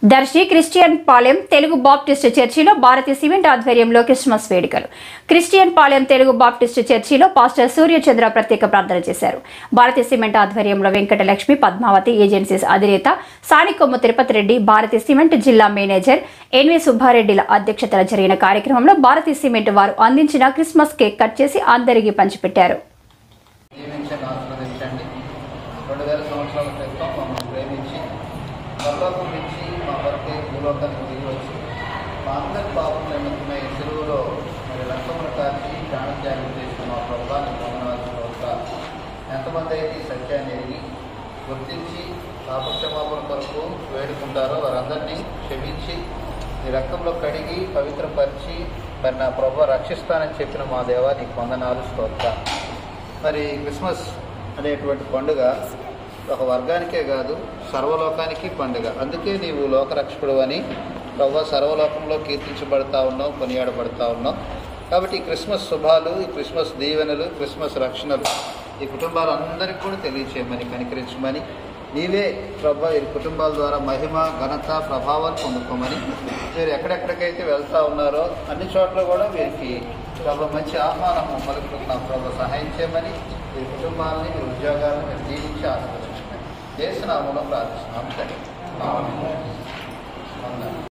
Darsi Christian Palem Telugu Baptist చర్చిలో Bharatiya cement ఆధ్వర్యంలో Christmas వేడుకలు. క్రిస్టియన్ పాలెం తెలుగు బాప్టిస్ట్ చర్చిలో పాస్టర్ సూర్యచంద్ర ప్రత్యేక ప్రార్థన చేశారు. భారతీయ సిమెంట్ ఆధ్వర్యంలో వెంకటలక్ష్మి, పద్మావతి ఏజెన్సీస్ అధినేత సానికొమ్ము తిరుపతి రెడ్డి, భారతీయ సిమెంట్ జిల్లా మేనేజర్ ఎన్వి సుబ్బారెడ్డిల అధ్యక్షతన జరిగిన కార్యక్రమంలో భారతీయ సిమెంట్ వారు అందించిన క్రిస్మస్ కేక్ కట్ చేసి అందరికీ పంచిపెట్టారు. 2000 సంవత్సరాల క్రితం మమ్మల్ని ప్రేమించి పరలోకం నుంచి మా కొరకే భూలోకానికి దిగి వచ్చి మా అందరి పాపం నిమిత్తమై చెరువులో రక్తమును కాచి ప్రాణత్యాగం చేసిన మా ప్రభుత్వాన్ని గమనించవలసిన ఎంతమంది అయితే ఈ సత్యాన్ని ఎరిగి గుర్తించి పాపక్షమాపణ కొరకు వేడుకుంటారో వారందరినీ క్షమించి ఈ రక్తంలో కడిగి పవిత్రపరిచి మరి నా ప్రభు రక్షిస్తానని చెప్పిన మా దేవా నీకు వందనాలు స్తోత్రం. మరి క్రిస్మస్ అనేటువంటి పండుగ ఒక వర్గానికే కాదు, సర్వలోకానికి పండుగ. అందుకే నీవు లోకరక్షకుడు అని ప్రభు సర్వలోకంలో కీర్తించబడతా ఉన్నావు, కొనియాడబడతా ఉన్నావు. కాబట్టి ఈ క్రిస్మస్ శుభాలు, ఈ క్రిస్మస్ దీవెనలు, క్రిస్మస్ రక్షణలు ఈ కుటుంబాలందరికీ కూడా తెలియచేయమని, కనికరించమని, నీవే ప్రభు ఈ కుటుంబాల ద్వారా మహిమ, ఘనత, ప్రభావాలు పొందుకోమని, మీరు ఎక్కడెక్కడికైతే వెళ్తూ ఉన్నారో అన్ని చోట్ల కూడా వీరికి ప్రభు మంచి ఆహ్వానం పలుకుతున్న ప్రభు సహాయం చేయమని, ఈ కుటుంబాలని, మీ ఉద్యోగాలను మీరు జీవించి ఆశీర్వదించమని యేసు నామములో ప్రార్థిస్తున్నాం.